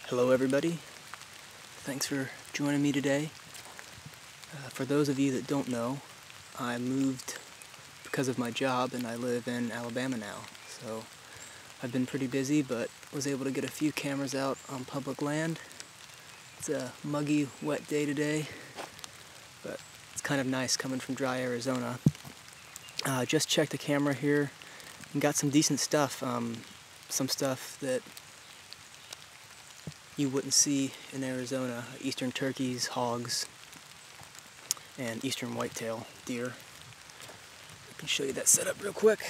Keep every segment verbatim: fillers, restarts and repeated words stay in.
Hello everybody, thanks for joining me today. Uh, for those of you that don't know, I moved because of my job and I live in Alabama now. So I've been pretty busy, but was able to get a few cameras out on public land. It's a muggy, wet day today, but it's kind of nice coming from dry Arizona. Uh, just checked the camera here and got some decent stuff, um, some stuff that you wouldn't see in Arizona: eastern turkeys, hogs, and eastern whitetail deer. I can show you that setup real quick.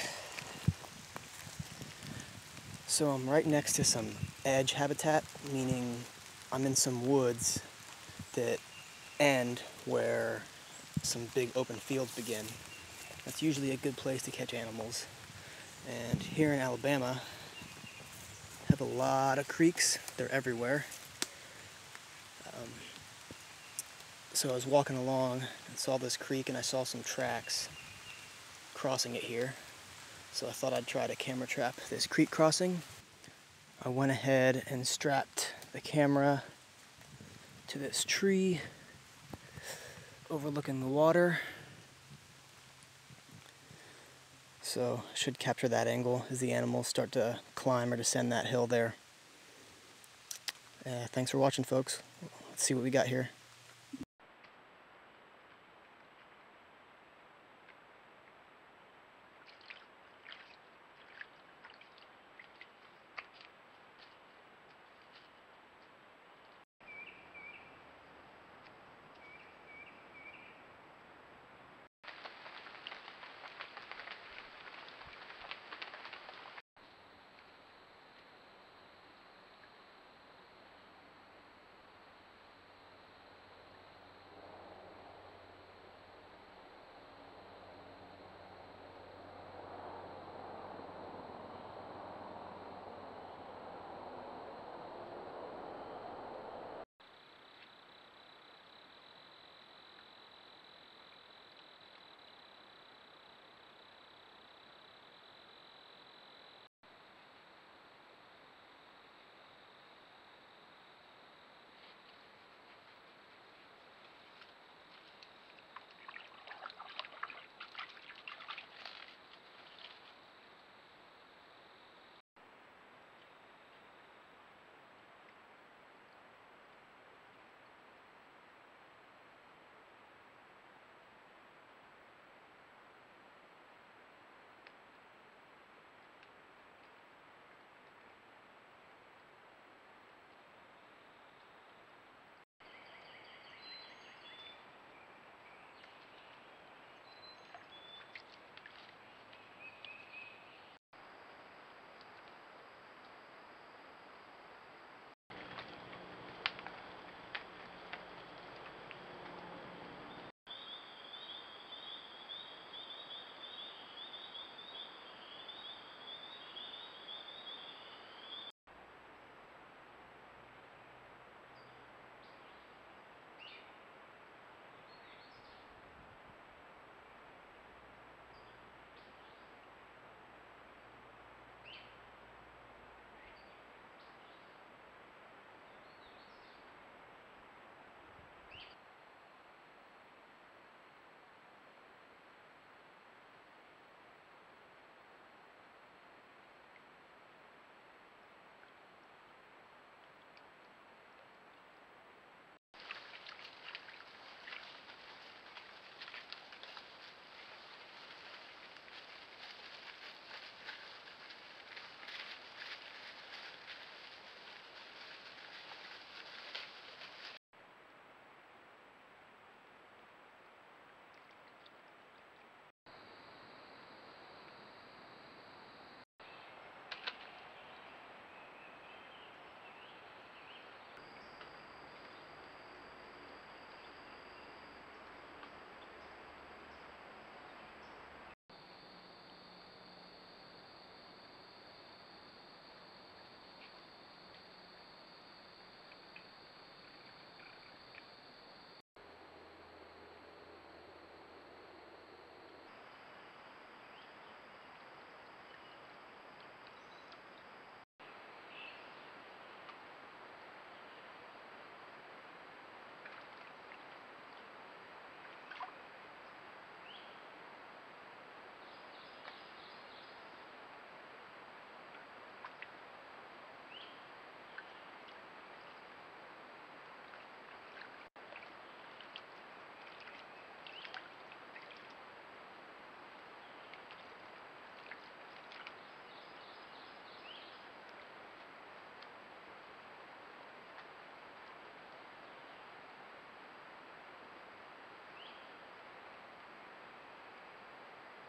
So I'm right next to some edge habitat, meaning I'm in some woods that end where some big open fields begin. That's usually a good place to catch animals. And here in Alabama, have a lot of creeks. They're everywhere. Um, so I was walking along and saw this creek and I saw some tracks crossing it here. So I thought I'd try to camera trap this creek crossing. I went ahead and strapped the camera to this tree overlooking the water. So I should capture that angle as the animals start to climb or descend that hill there. Uh, thanks for watching, folks. Let's see what we got here.